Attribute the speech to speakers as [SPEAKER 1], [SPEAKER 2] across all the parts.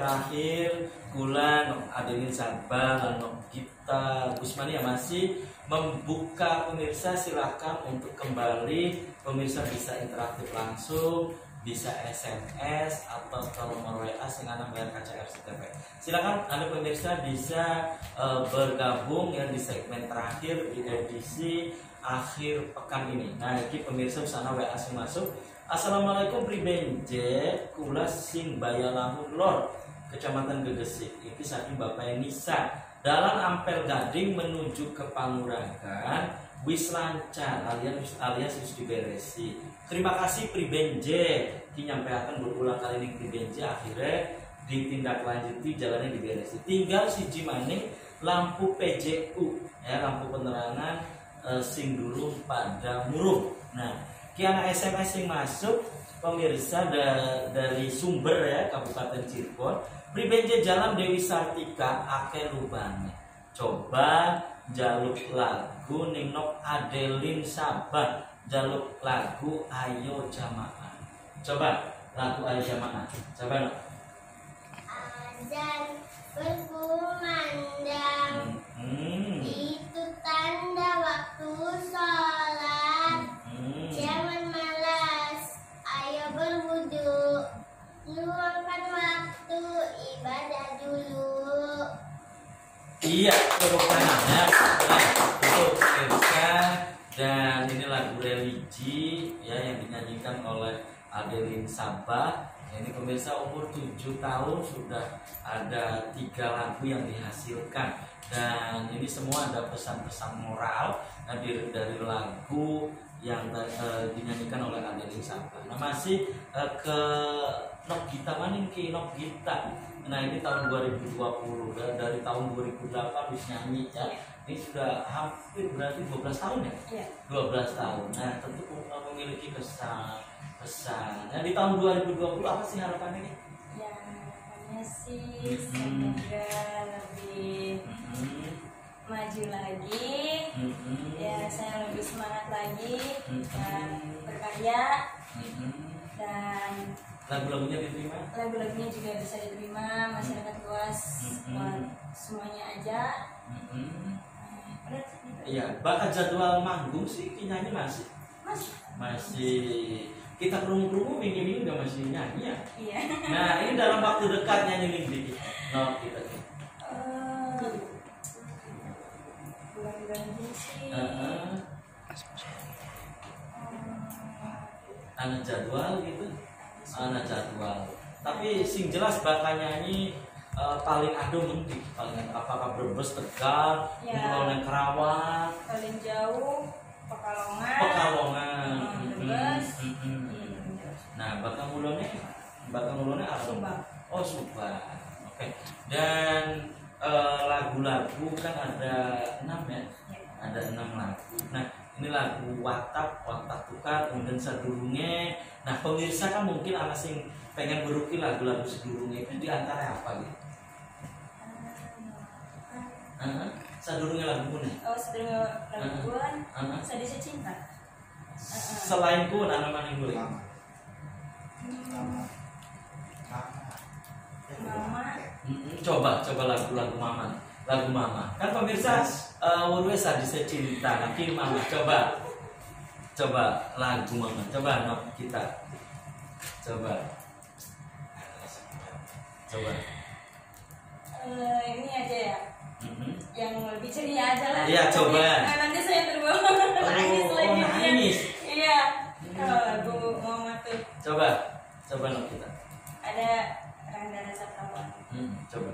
[SPEAKER 1] terakhir kula Adelin Sabang dan kita Gusmania masih membuka pemirsa, silakan untuk kembali pemirsa bisa interaktif langsung, bisa SMS atau kalau mau WA dengan bayar KCR CTP. Silakan Anda pemirsa bisa bergabung yang di segmen terakhir di edisi akhir pekan ini. Nah, iki pemirsa sana WA sing masuk. Assalamualaikum pribenje, kula sing Bayalamun Lor, Kecamatan Gegesik. Iki saking Bapak Nisa. Dalam Ampel Gading menuju ke Panguragan wis lancar alias wis diberesi. Terima kasih pribenje. Ki nyampeaken berulang kali ning pribenje akhirnya ditindaklanjuti jalannya diberesi. Tinggal siji maning lampu PJU ya, lampu penerangan sing dulu pada murung. Nah, kiana SMS yang masuk pemirsa dari sumber ya Kabupaten Cirebon. Pribenje Jalan Dewi Sartika akeh lubangnya. Coba jaluk lagu Ninok Adelin Sabang, jaluk lagu Ayo Jamaah. Coba lagu Ayo Jamaah. Coba no.
[SPEAKER 2] Azan berkumandang, itu tanda waktu sholat. Jangan malas, ayo berwudu, luangkan waktu ibadah dulu.
[SPEAKER 1] Iya, tepuk tangannya untuk Elsa. Dan ini lagu religi ya yang dinyanyikan oleh Adelin Sabah. Ini pemirsa umur 7 tahun sudah ada 3 lagu yang dihasilkan. Dan ini semua ada pesan-pesan moral dari lagu yang dinyanyikan oleh Adelin Sabah. Nah, masih ke Nok Gita maning ki Nok Gita. Nah, ini tahun 2020 dari tahun 2008 bisa nyanyi ya. Ini sudah hampir berarti 12 tahun ya? Iya. 12 tahun. Nah, tentu memiliki pesan. Nah, di tahun 2020 apa sih harapannya nih?
[SPEAKER 3] Ya, harapannya sih semoga lebih maju lagi, ya saya lebih semangat lagi dan berkarya, dan
[SPEAKER 1] lagu-lagunya diterima?
[SPEAKER 3] Lagu-lagunya juga bisa diterima masyarakat luas, buat semuanya aja.
[SPEAKER 1] Iya, bakal jadwal manggung sih nyanyi masih kita kerungu-kerungu minggu-minggu udah masih nyanyi ya.
[SPEAKER 3] Iya.
[SPEAKER 1] Nah, ini dalam waktu dekat nyanyi dikit. No, kita
[SPEAKER 3] bulan-bulan ini sih.
[SPEAKER 1] Anak jadwal gitu. Anak jadwal. Tapi sing jelas bakal nyanyi paling aduh mending paling apakah Brebes, Tegal, Mulai Karawang,
[SPEAKER 3] paling jauh
[SPEAKER 1] Pekalongan,
[SPEAKER 3] Brebes.
[SPEAKER 1] Nah, bakal mulanya apa?
[SPEAKER 3] Subang.
[SPEAKER 1] Oh, Subang. Oke. Dan lagu-lagu kan ada 6 ya? Ada 6 lagu. Nah, ini lagu Watak Tukar, kemudian Sadurunge. Nah, pemirsa kan mungkin anak sing pengen beruki lagu-lagu Sadurunge itu diantara apa gitu? Sadurunge lagu mana?
[SPEAKER 3] Oh, Sadurunge lagu Guan. Sadisnya Cinta.
[SPEAKER 1] Selain Guan, anak mana yang boleh?
[SPEAKER 3] Mama.
[SPEAKER 1] Coba lagu Mama. Lagu Mama. Kan pemirsa wurwe Sadisnya Cinta. Nanti Mama coba lagu Mama. Coba no kita. Coba.
[SPEAKER 3] Ini aja ya. Yang lebih ceria aja lah.
[SPEAKER 1] Iya, coba.
[SPEAKER 3] Nanti saya terbawa nangis lagi.
[SPEAKER 1] Nangis.
[SPEAKER 3] Iya. Kalau lagu Mama tuh.
[SPEAKER 1] Coba no kita.
[SPEAKER 3] Ada Rangga Rasa Kawan.
[SPEAKER 1] Coba.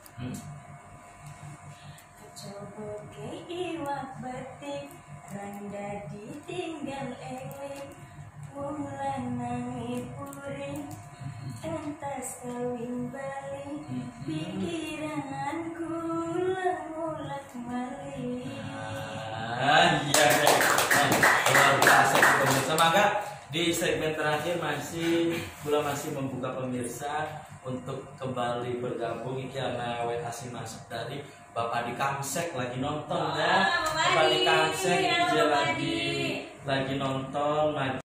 [SPEAKER 3] Coba ke iwak batik, Rangga ditinggal eling, mulai nangis puring, entas kawin balik, pikiranku mulak malik.
[SPEAKER 1] Iya. Luar biasa pemirsa. Maka di segmen terakhir Kula masih membuka pemirsa untuk kembali bergabung. Iki ana WA masuk dari Bapak di Kamsek lagi nonton ya. Bapak di Kamsek lagi nonton.